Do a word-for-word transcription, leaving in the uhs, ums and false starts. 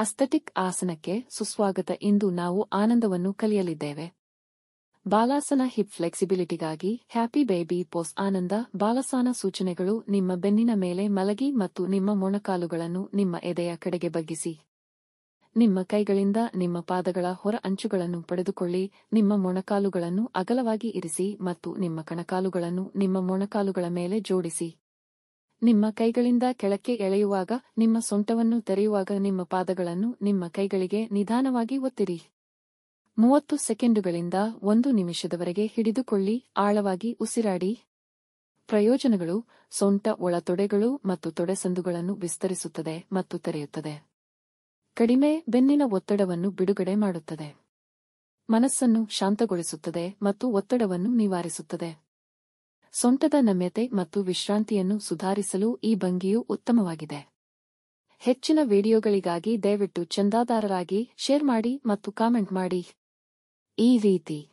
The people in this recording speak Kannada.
ಅಸ್ಥೆಟಿಕ್ ಆಸನಕ್ಕೆ ಸುಸ್ವಾಗತ. ಇಂದು ನಾವು ಆನಂದವನ್ನು ಕಲಿಯಲಿದ್ದೇವೆ. ಬಾಲಾಸನ ಹಿಪ್ ಫ್ಲೆಕ್ಸಿಬಿಲಿಟಿಗಾಗಿ happy baby pose. Ananda Balasana ಸೂಚನೆಗಳು. ನಿಮ್ಮ ಬೆನ್ನಿನ ಮೇಲೆ ಮಲಗಿ ಮತ್ತು ನಿಮ್ಮ ಮೊಣಕಾಲುಗಳನ್ನು ನಿಮ್ಮ ಎದೆಯ ಕಡೆಗೆ ಬಗ್ಗಿಸಿ. ನಿಮ್ಮ ಕೈಗಳಿಂದ ನಿಮ್ಮ ಪಾದಗಳ ಹೊರ ಅಂಚುಗಳನ್ನು ಪಡೆದುಕೊಳ್ಳಿ. ನಿಮ್ಮ ಮೊಣಕಾಲುಗಳನ್ನು ಅಗಲವಾಗಿ ಇರಿಸಿ ಮತ್ತು ನಿಮ್ಮ ಕಣಕಾಲುಗಳನ್ನು ನಿಮ್ಮ ಮೊಣಕಾಲುಗಳ ಮೇಲೆ ಜೋಡಿಸಿ. ನಿಮ್ಮ ಕೈಗಳಿಂದ ಕೆಳಕ್ಕೆ ಎಳೆಯುವಾಗ, ನಿಮ್ಮ ಸೊಂಟವನ್ನು ತೆರೆಯುವಾಗ ನಿಮ್ಮ ಪಾದಗಳನ್ನು ನಿಮ್ಮ ಕೈಗಳಿಗೆ ನಿಧಾನವಾಗಿ ಒತ್ತಿರಿ. ಮೂವತ್ತು ಸೆಕೆಂಡುಗಳಿಂದ ಒಂದು ನಿಮಿಷದವರೆಗೆ ಹಿಡಿದುಕೊಳ್ಳಿ. ಆಳವಾಗಿ ಉಸಿರಾಡಿ. ಪ್ರಯೋಜನಗಳು: ಸೊಂಟ ಒಳತೊಡೆಗಳು ಮತ್ತು ತೊಡೆಸಂದುಗಳನ್ನು ವಿಸ್ತರಿಸುತ್ತದೆ ಮತ್ತು ತೆರೆಯುತ್ತದೆ. ಕಡಿಮೆ ಬೆನ್ನಿನ ಒತ್ತಡವನ್ನು ಬಿಡುಗಡೆ ಮಾಡುತ್ತದೆ. ಮನಸ್ಸನ್ನು ಶಾಂತಗೊಳಿಸುತ್ತದೆ ಮತ್ತು ಒತ್ತಡವನ್ನು ನಿವಾರಿಸುತ್ತದೆ. ಸೊಂಟದ ನಮ್ಯತೆ ಮತ್ತು ವಿಶ್ರಾಂತಿಯನ್ನು ಸುಧಾರಿಸಲು ಈ ಭಂಗಿಯು ಉತ್ತಮವಾಗಿದೆ. ಹೆಚ್ಚಿನ ವಿಡಿಯೋಗಳಿಗಾಗಿ ದಯವಿಟ್ಟು ಚಂದಾದಾರರಾಗಿ, ಶೇರ್ ಮಾಡಿ ಮತ್ತು ಕಾಮೆಂಟ್ ಮಾಡಿ. ಈ ರೀತಿ